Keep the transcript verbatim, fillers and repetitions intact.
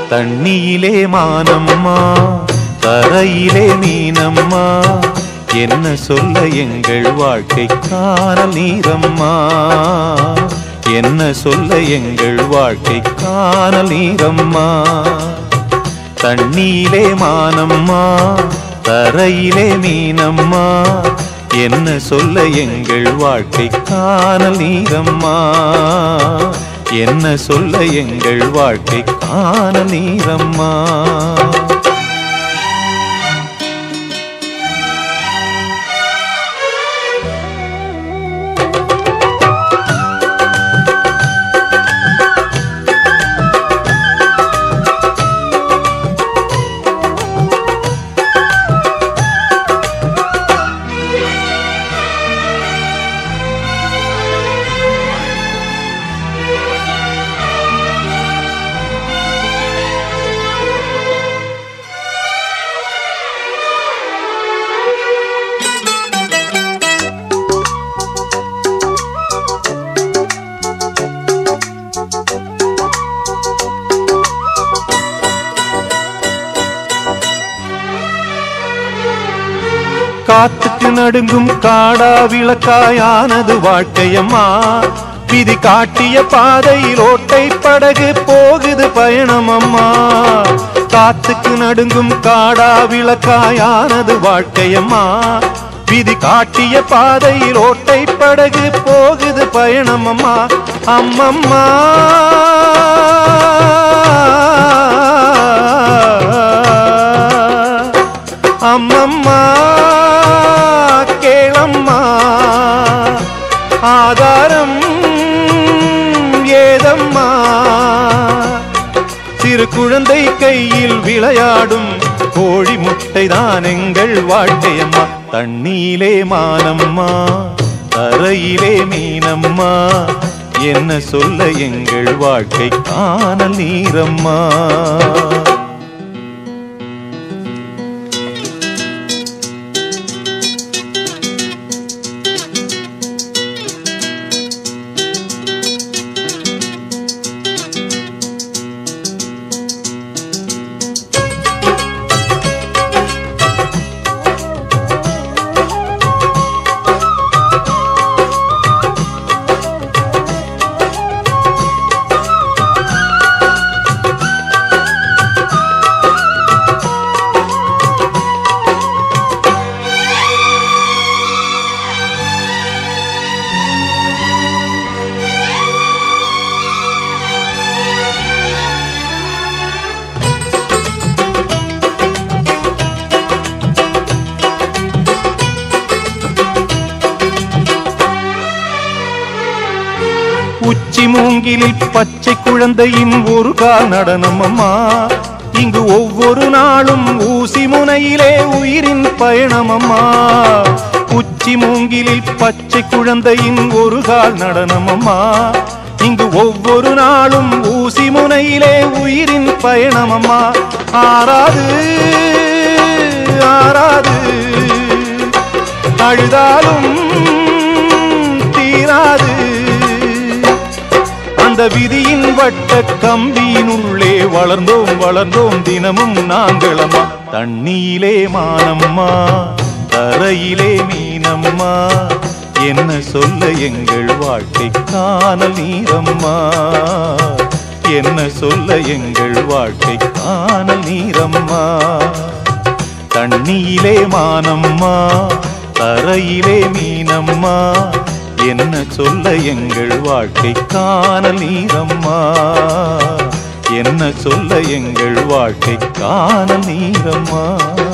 தண்ணியிலே மானம்மா தரையிலே மீனம்மா என்ன சொல்ல எங்கள் வாழ்க்கை காணல் நீரம்மா என்ன சொல்ல எங்கள் வாழ்க்கை காணல் நீரம்மா தண்ணியிலே மானம்மா தரையிலே மீனம்மா என்ன சொல்ல எங்கள் வாழ்க்கை காணல் நீரம்மா என்ன சொல்ல எங்கள் வாழ்க்கை காணல் நீரம்மா காத்துக்கு நடுங்கும் காடா விளக்காயானது வாழ்க்கையம்மா விதி காட்டிய பாதையில் ஓட்டை படகு போகுது பயணமம்மா காத்துக்கு நடுங்கும் காடா விளக்காயானது வாழ்க்கையம்மா விதி காட்டிய பாதையில் ஓட்டை படகு போகுது பயணமம்மா அம்மம்மா அம்மம்மா கேளம்மா ஆதாரம் ஏதம்மா சிறு குழந்தை கையில் விளையாடும் கோழி முட்டைதான் எங்கள் வாழ்க்கையம்மா தண்ணியிலே மானம்மா தரையிலே மீனம்மா என்ன சொல்ல எங்கள் வாழ்க்கை காணல் நீரம்மா உச்சி மூங்கிலில் பச்சை குழந்தையின் ஒரு கால் நடனம் அம்மா இங்கு ஒவ்வொரு நாளும் ஊசி முனையிலே உயிரின் பயணம் அம்மா உச்சி மூங்கிலில் பச்சை குழந்தையின் ஒரு கால் நடனம் அம்மா இங்கு ஒவ்வொரு நாளும் ஊசி முனையிலே உயிரின் பயணம் அம்மா ஆறாது ஆறாது அழுதாலும் தீராது அந்த விதியின் வட்ட கம்பியினுள்ளே வளர்ந்தோம் வளர்ந்தோம் தினமும் நாங்களம்மா தண்ணியிலே மானம்மா தரையிலே மீனம்மா என்ன சொல்ல எங்கள் வாழ்க்கை காணல் நீரம்மா என்ன சொல்ல எங்கள் வாழ்க்கை காணல் நீரம்மா தண்ணியிலே மானம்மா தரையிலே மீனம்மா என்ன சொல்ல எங்கள் வாழ்க்கை காணல் நீரம்மா என்ன சொல்ல எங்கள் வாழ்க்கை காணல் நீரம்மா